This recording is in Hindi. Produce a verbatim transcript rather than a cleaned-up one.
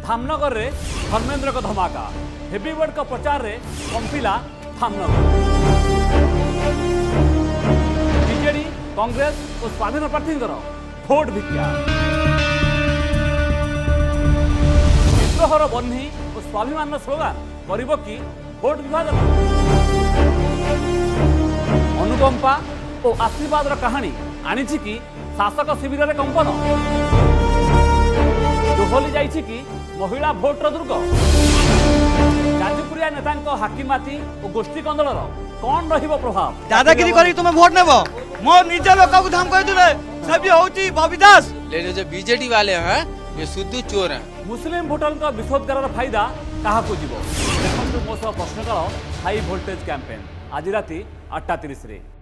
धामनगर रे धर्मेंद्र को धमाका हेवीवेट का प्रचार रे कंपिला धामनगर। बीजेडी कांग्रेस और स्वाधीन प्रार्थी भोट भिक्षा विद्रोहर बन्ही और स्वाभिमान स्लोगान करिब कि भोट विभाजन। अनुकंपा और आशीर्वाद कहानी आनी कि शासक शिविर में कंपन दोहली जाइछि कि महिला भोटर दुर्ग। जाजपुरिया नेता हाकिमाती और गोष्ठी कंदल कौन रहिबो प्रभाव। दादागिरी करी तुम्हें भोट नेबो मो निज लोक को धम कहि दिले सब होची बबिदास लेकिन जो बीजेडी वाले हैं ये शुद्ध चोर हैं। मुस्लिम भोटर का विशोधगार फायदा क्या जीव देखो मो सह प्रश्नकाल हाई भोल्टेज कैंपेन आज राति आठटा तीस।